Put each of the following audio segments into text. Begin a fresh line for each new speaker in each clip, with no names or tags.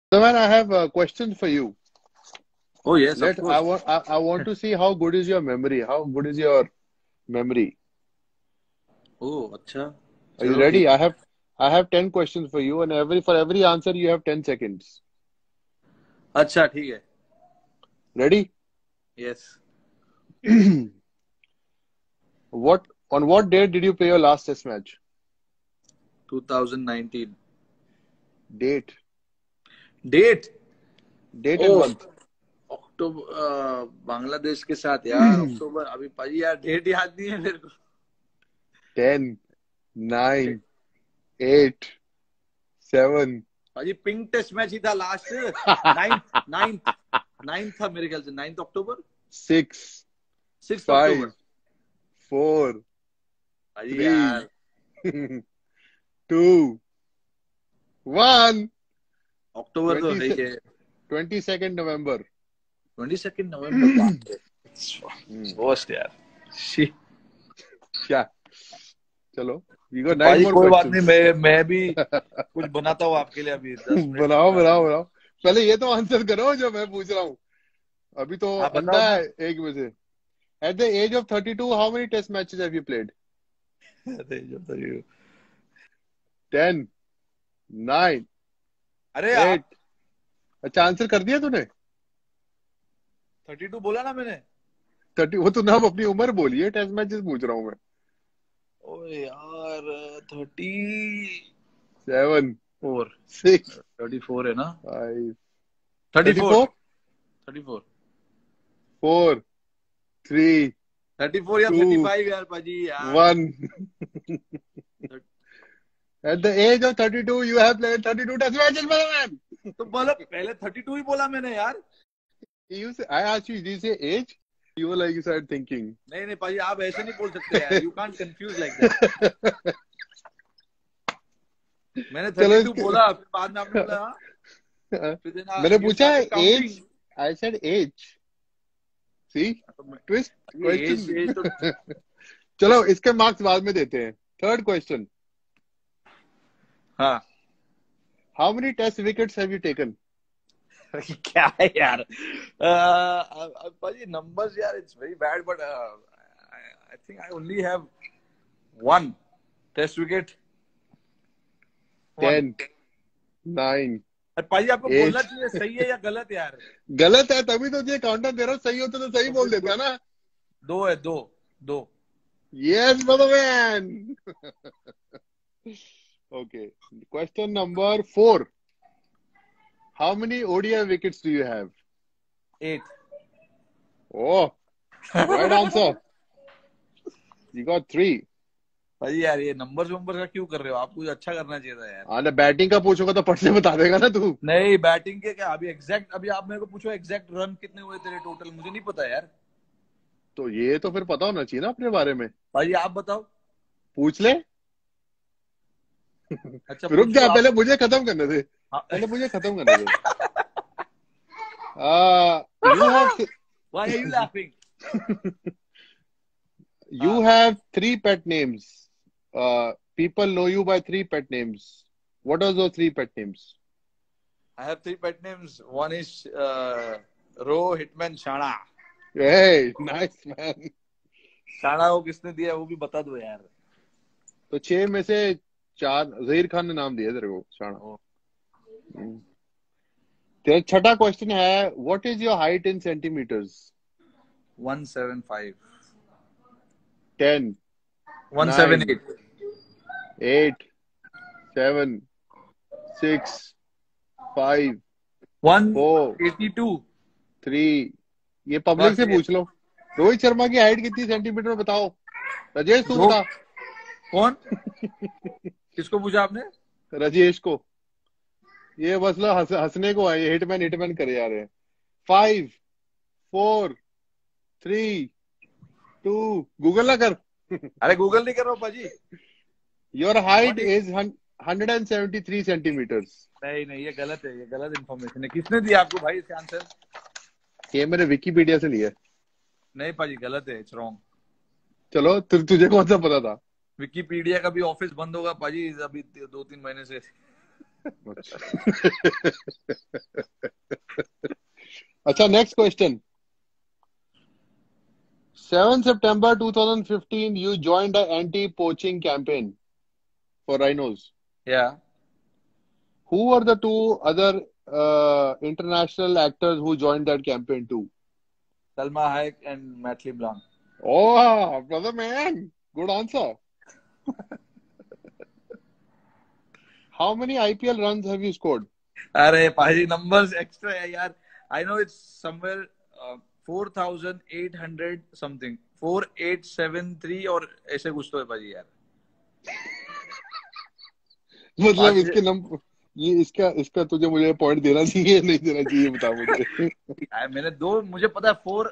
So man, I have a question for you.
Oh yes, of
Let I
course.
want I want to see how good is your memory. How good is your memory?
Oh अच्छा,
Are you
चलो
ready?
ठीक है.
I have 10 questions for you, and every answer you have 10 seconds.
अच्छा ठीक है.
Ready?
Yes.
What date did you play your last test match?
2019.
Date.
Date.
Date and
Oh,
month.
अक्टूबर बांग्लादेश के साथ यार. अक्टूबर अभी पाजी यार डेट याद नहीं है मेरे को.
10, 9, 8, 7.
पाजी पिंक टेस्ट मैच ही था लास्ट. नाइन्थ नाइन्थ नाइन्थ था मेरे ख्याल से. 9 अक्टूबर.
6,
6 अक्टूबर.
5, 4,
पाजी
3,
यार
2, 1.
अक्टूबर तो
20
है ही है.
22nd November.
22 नवंबर. बाप रे. वर्स्ट यार. Shit.
क्या? चलो, you
तो
got nine
पाजी
more
कोई बात नहीं.
questions.
मैं भी कुछ बनाता हूँ आपके लिए. अभी 10 मिनट में
बनाओ
बना
बनाओ
दूंगा.
बनाओ. पहले ये तो आंसर करो जो मैं पूछ रहा हूँ. अभी तो
आप बताओ
अंधा
ना.
है एक में से. At the age of 32, how many test matches have you played?
अरे जो तो ये.
10, 9,
अरे
8.
आप
अच्छा, आंसर कर दिया तूने?
32 बोला ना मैंने.
30. वो तूने अब अपनी उम्र बोली है, टेस्ट मैचेस पूछ रहा हूँ मैं.
ओए यार
7,
34.
6,
34 है ना.
5,
34.
34,
34.
4, 3,
34 या
2,
35 यार पाजी यार.
1. At the age of 32, you have played 32 test matches, my man.
तो बोलो पहले 32 ही बोला मैंने यार.
I asked you, did you say age? You were like, you started thinking.
नहीं नहीं पाजी आप ऐसे नहीं बोल सकते यार. You can't confuse like that. मैंने
चलो
32
इसके.
बोला फिर बाद में आपने बोला हाँ. फिर देन
मैंने
यू
पूछा है
started counting.
Age. I said age. See? Twist
ये एज
question.
एज तो.
चलो इसके मार्क्स बाद में देते हैं. Third question.
हाँ.
How many test wickets have you taken?
क्या है यार. पाजी नंबर्स यार it's very bad but I think I only have one test wicket. One.
10, 9,
पाजी आपको
8.
बोलना चाहिए सही है या गलत यार.
गलत है तभी तो ये काउंटर दे रहा हूँ. सही होता तो सही बोल देता ना.
दो है. दो. दो.
Yes, brother man. Okay. Question number 4. How many ODI wickets do you have?
8.
Oh, right answer. You got 3.
भाई यार ये नंबर्स वंबर्स का क्यों कर रहे हो. आपको अच्छा करना चाहिए था यार.
हाँ, बैटिंग का पूछोगा तो पट से बता देगा ना तू.
नहीं बैटिंग के क्या. अभी एग्जैक्ट अभी आप मेरे को पूछो एग्जैक्ट रन कितने हुए तेरे टोटल. मुझे नहीं पता यार.
तो ये तो फिर पता होना चाहिए ना अपने बारे में.
भाई आप बताओ.
पूछ ले.
अच्छा
रुक
पूछो
जा,
आप.
पहले मुझे खत्म करने दे.
हाँ.
पहले मुझे खत्म करने दे. You have
Why are you laughing?
you have 3 pet names. People know you by 3 pet names. What are those 3 pet names?
I have 3 pet names. One is Ro Hitman Shana.
Hey, nice man.
शाना को किसने दिया वो भी बता दो यार.
तो 6 में से 4 जहीर खान ने नाम दिया तेरे को शाना. तेरा छठा क्वेश्चन है, what is your height in centimetres?
175.
10, 9,
178.
8, 7, 6, 5, 4,
182.
3. ये पब्लिक से पूछ लो. रोहित शर्मा की हाइट कितनी सेंटीमीटर में बताओ. राजेश तू बता.
कौन. किसको पूछा आपने.
राजेश को. ये मसला हंसने को है. ये हिटमैन करे जा रहे हैं. 5, 4, 3, 2. गूगल ना कर.
अरे गूगल नहीं कर रहा हूँ पाजी.
Your height is 173 centimetres.
नहीं ये गलत है. ये गलत इन्फॉर्मेशन है. किसने दिया आपको भाई इसका आंसर.
ये मैंने विकिपीडिया से लिया.
नहीं पाजी गलत है. It's wrong.
चलो तुझे कौन सा पता था.
विकिपीडिया का भी ऑफिस बंद होगा पाजी अभी 2-3 महीने से.
अच्छा, next question. 7 September 2015, you joined the anti-poaching campaign for rhinos.
Yeah.
Who were the two other international actors who joined that campaign too?
Salma Hayek and Matthew Blanc.
Oh, brother man, good answer. How many IPL runs have you scored?
अरे पाजी numbers extra है यार. I know it's somewhere 4,800 something. 4873 और ऐसे कुछ तो है पाजी यार.
मतलब इसके नंबर, ये इसका तुझे मुझे पॉइंट देना चाहिए नहीं देना चाहिए, बता मुझे.
मैंने दो, मुझे पता है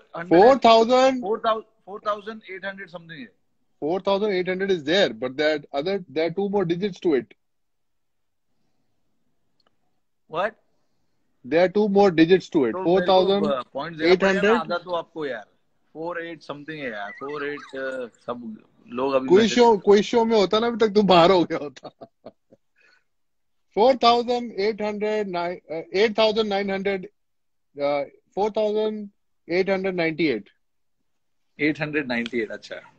4,800 something है.
4,800 is there, but there are two more digits to it.
What?
There are two more digits to it.
तो
4,800.
आधा तो आपको यार 48 something है यार. 48 सब लोग अभी
कोई शो में होता ना, अभी तक तू बाहर हो गया होता. 4,800, 8,900, 4,898.
898.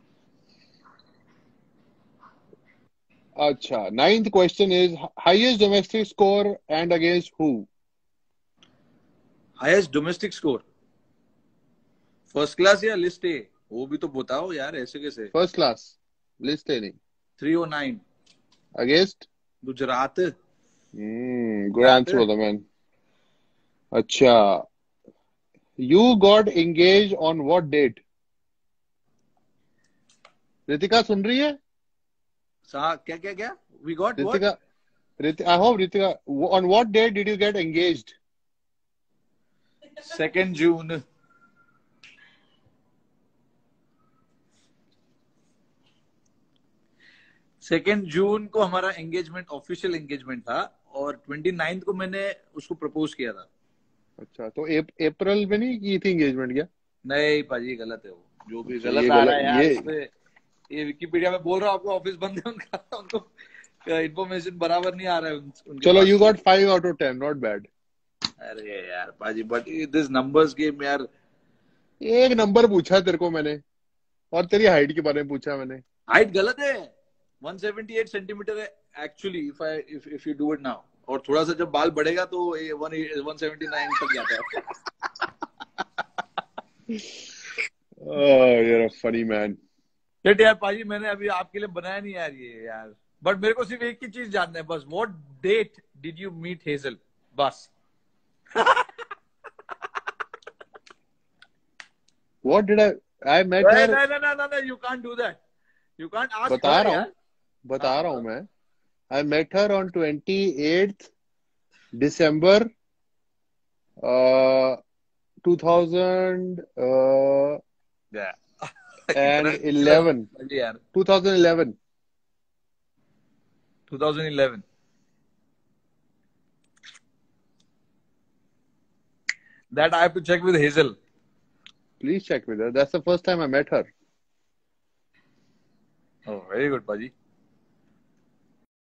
अच्छा, ninth question is highest domestic score and against who?
Highest domestic score first class या लिस्ट ए, वो भी तो बताओ यार, ऐसे कैसे.
First class, list नहीं.
309
Against?
Gujarat.
Good answer, brother man. अच्छा, you got engaged on what date? Ritika सुन रही है?
क्या we got
Ritika,
what?
I hope Ritika, on what date did you get engaged?
2nd June. Second June को हमारा engagement, official engagement था, और 29 को मैंने उसको प्रपोज किया था.
अच्छा, तो अप्रैल में नहीं की थी एंगेजमेंट क्या?
नहीं पाजी, गलत है वो. जो भी
अच्छा,
गलत आ रहा है यार इसमें. ये विकिपीडिया में बोल रहा हूँ आपको, ऑफिस बंद है उनका, उनको इन्फॉर्मेशन बराबर नहीं आ रहा है उनके.
चलो, you got 5 out of 10, not bad.
अरे यार पाजी, बट दिस नंबर्स गेम यार.
एक नंबर पूछा तेरे को मैंने, और तेरी हाइट के बारे में पूछा मैंने.
हाइट गलत है. 178 सेंटीमीटर है actually, if you do it now. और थोड़ा सा जब बाल बढ़ेगा तो 179 तक जाता है.
You're a funny man.
But यार पाजी, मैंने अभी आपके लिए बनाया नहीं यार ये यार. बट मेरे को सिर्फ एक ही चीज जानना है बस. What date did you meet Hazel? बस.
What did I met her?
No, you can't do that. You can't ask
बता
her,
रहा
यार.
हूँ, बता रहा हूँ मैं. I met her on 28th December 2000
Yeah.
and 11.
यार
2011.
2011. That I have to check with Hazel.
Please check with her. That's the first time I met her.
Oh, very good, Paji.